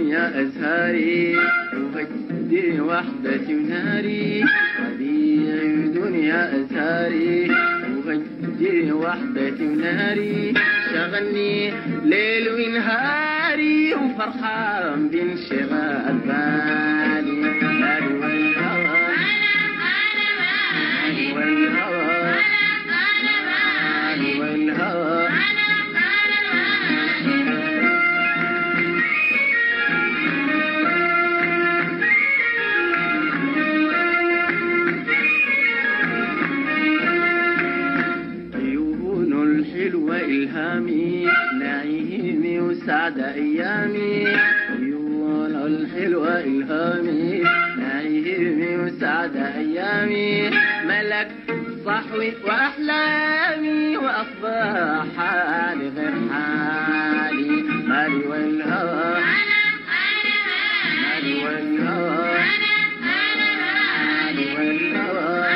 دنيا أزهاري وهدي وحدتي وناري، ربيع دنيا أزهاري وهدي وحدتي وناري، شغلني ليل ونهاري وفرحان بانشغال بالي. مالي والهوى مالي والهوى مالي والهوى إلهامي نعيمي وسعد أيامي، عيون الحلوة إلهامي نعيمي وسعد أيامي، ملك صحوي وأحلامي وأصبح حالي غير حالي. مالي والهوى مالي والهوى مالي والهوى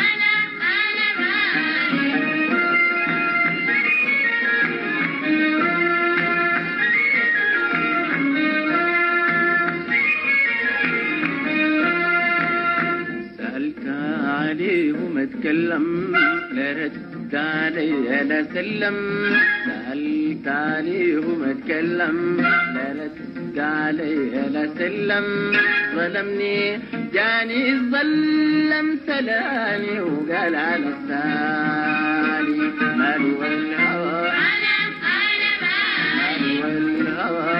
عليهم اتكلم لا رد علي لا سلم، سألت عليهم اتكلم لا رد علي لا سلم، ظلمني جاني الظلم سلامي وقال على التالي. مالي والهوى مالي والهوى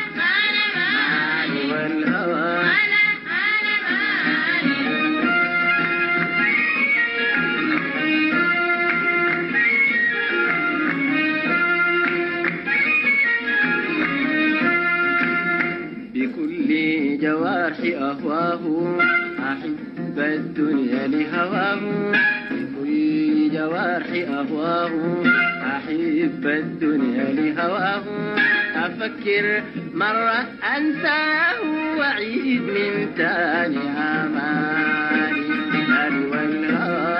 مالي والهوى بكل جوارحي أهواه، أحب الدنيا لهواه، بكل جوارحي أهواه، أحب الدنيا لهواه، أفكر مرة أنساه وأعيد من تاني أماني. مالي والهوى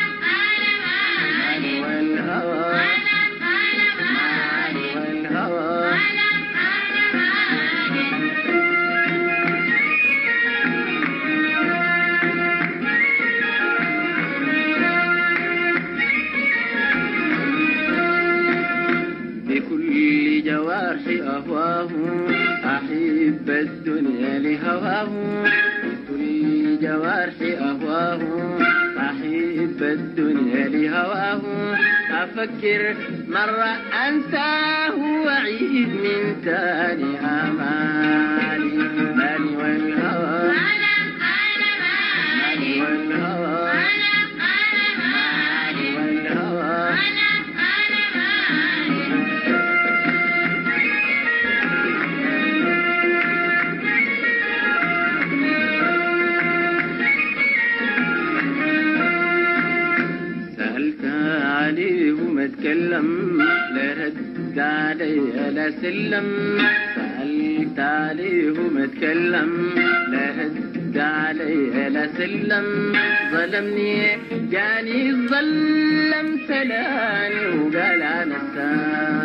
مالي والهوى مالي والهوى بكل جوارحي أهواه، أحب الدنيا لهواه، بكل جوارحي أهواه، أحب الدنيا لهواه، أفكر مرة أنساه وأعيد من تاني أمالي. مالي والهوى مالي والهوى مالي والهوى عليهم اتكلم لا رد علي لا سلم، سألت عليهم اتكلم لا رد علي لا سلم، ظلمني جاني الظلم سلامي وقال على السلام.